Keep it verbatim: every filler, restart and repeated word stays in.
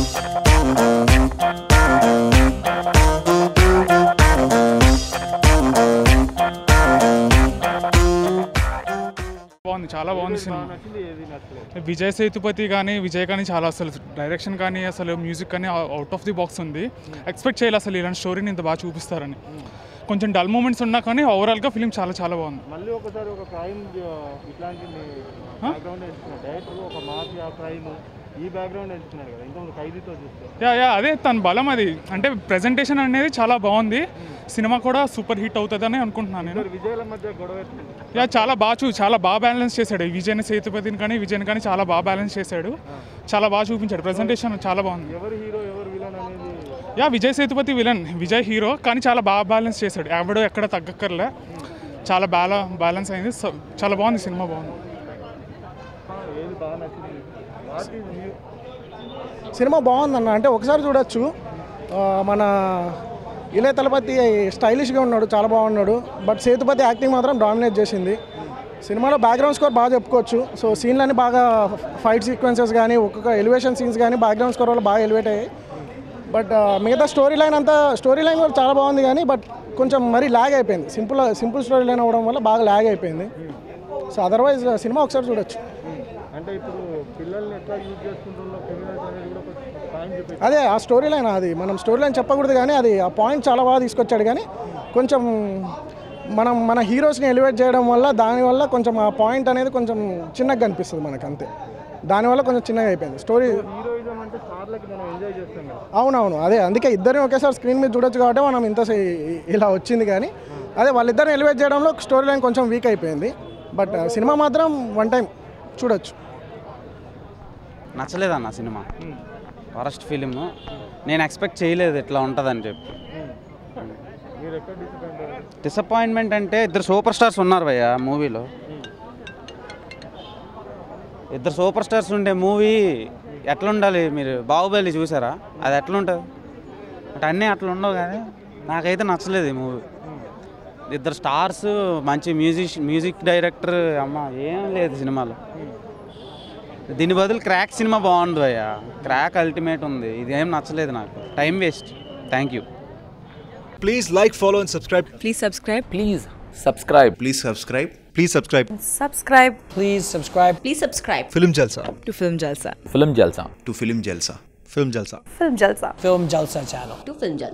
బాగుంది, చాలా బాగుంది సినిమా. విజయ్ సేతుపతి కానీ విజయ్ కానీ చాలా అసలు డైరెక్షన్ కానీ అసలు మ్యూజిక్ కానీ అవుట్ ఆఫ్ ది బాక్స్ ఉంది. ఎక్స్పెక్ట్ చేయాలి అసలు ఇలాంటి స్టోరీని ఇంత బాగా చూపిస్తారని. కొంచెం డల్ మూమెంట్స్ ఉన్నా కానీ ఓవరాల్గా ఫిలిం చాలా చాలా బాగుంది. మళ్ళీ ఒకసారి ఒక క్రైమ్ ఇట్లాంటి బ్యాక్గ్రౌండ్ ఎంచుకున్నాడు డైరెక్టర్, ఒక మాఫియా క్రైమ్ ఈ బ్యాక్గ్రౌండ్ ఎంచుకున్నాడు కదా, ఇంకా ఖైదీతో చూస్తే. యా యా అదే తన బలం అది. అంటే ప్రెజెంటేషన్ అనేది చాలా బాగుంది. సినిమా కూడా సూపర్ హిట్ అవుతుందని అనుకుంటున్నాను నేను. విజయ్ల మధ్య గొడవ. యా చాలా బాగా చూ చాలా బాగా బ్యాలెన్స్ చేశాడు. విజయ్ సేతుపతిని కానీ విజయ్ కానీ చాలా బాగా బ్యాలెన్స్ చేశాడు. చాలా బాగా చూపించాడు. ప్రెజెంటేషన్ చాలా బాగుంది. ఎవరు హీరో ఎవరు విలన్ అనేది. Yeah Vijay Sethupathi villain, Vijay hero, కానీ చాలా బాగా బ్యాలెన్స్ చేశాడు. ఎవడో ఎక్కడ తగ్గక్కర్లే, చాలా బాగా బ్యాలెన్స్ అయింది. చాలా బాగుంది సినిమా, బాగుంది. సినిమా బాగుందన్న. అంటే ఒకసారి చూడొచ్చు. మన ఇలయ తలపతి స్టైలిష్గా ఉన్నాడు, చాలా బాగున్నాడు. బట్ సేతుపతి యాక్టింగ్ మాత్రం డామినేట్ చేసింది. సినిమాలో బ్యాక్గ్రౌండ్ స్కోర్ బాగా చెప్పుకోవచ్చు. సో సీన్లన్నీ బాగా, ఫైట్ సీక్వెన్సెస్ కానీ ఒక్కొక్క ఎలివేషన్ సీన్స్ కానీ బ్యాక్గ్రౌండ్ స్కోర్ వల్ల బాగా ఎలివేట్ అయ్యాయి. బట్ మిగతా స్టోరీ లైన్ అంతా, స్టోరీ లైన్ కూడా చాలా బాగుంది కానీ బట్ కొంచెం మరీ ల్యాగ్ అయిపోయింది. సింపుల్ సింపుల్ స్టోరీ లైన్ అవ్వడం వల్ల బాగా ల్యాగ్ అయిపోయింది. సో అదర్వైజ్ సినిమా ఒకసారి చూడొచ్చు. అంటే ఇప్పుడు పిల్లల్ని ఎట్లా యూజ్ చేసుకుంటున్నారో క్రిమినల్స్ అనేది కూడా పాయింట్ చెప్పేసి, అదే ఆ స్టోరీ లైన్, అది మనం స్టోరీ లైన్ చెప్పకూడదు కానీ అది ఆ పాయింట్ చాలా బాగా తీసుకొచ్చాడు. కానీ కొంచెం మనం మన హీరోస్ని ఎలివేట్ చేయడం వల్ల దానివల్ల కొంచెం ఆ పాయింట్ అనేది కొంచెం చిన్నగా కనిపిస్తుంది మనకు, అంతే. దానివల్ల కొంచెం చిన్నగా అయిపోయింది స్టోరీ. హీరోయిజం అంటే స్టార్లకి మనం ఎంజాయ్ చేస్తాం కదా. అవునవును, అదే అందుకే ఇద్దరిని ఒకేసారి స్క్రీన్ మీద చూడొచ్చు కాబట్టి మనం ఇంత ఇలా వచ్చింది. కానీ అదే వాళ్ళిద్దరిని ఎలివేట్ చేయడంలో స్టోరీ లైన్ కొంచెం వీక్ అయిపోయింది. బట్ సినిమా మాత్రం వన్ టైం చూడొచ్చు. నచ్చలేదన్న సినిమా, వరస్ట్ ఫిలిం. నేను ఎక్స్పెక్ట్ చేయలేదు ఇట్లా ఉంటుందని చెప్పి. డిసప్పాయింట్మెంట్ అంటే ఇద్దరు సూపర్ స్టార్స్ ఉన్నారు భయ్య మూవీలో. ఇద్దరు సూపర్ స్టార్స్ ఉండే మూవీ ఎట్లా ఉండాలి? మీరు బాహుబలి చూసారా? అది ఎట్లా ఉంటుంది అంటే అన్నీ అట్లా ఉండవు. కానీ నాకైతే నచ్చలేదు ఈ మూవీ. ఇద్దరు స్టార్స్, మంచి మ్యూజిక్ మ్యూజిక్ డైరెక్టర్, అమ్మ ఏం లేదు సినిమాలో. దీని బదులు క్రాక్ సినిమా బాగుంది భయ్య. క్రాక్ అల్టిమేట్ ఉంది, ఇదేం నచ్చలేదు నాకు. Time waste. Thank you. Please like, follow and subscribe. Please subscribe. Please subscribe. Please subscribe. Please subscribe. Subscribe. Please subscribe. Please subscribe. Film Jalsa. To Film Jalsa. Film Jalsa. To Film Jalsa. Film Jalsa. Film Jalsa. Film Jalsa channel. To Film Jalsa.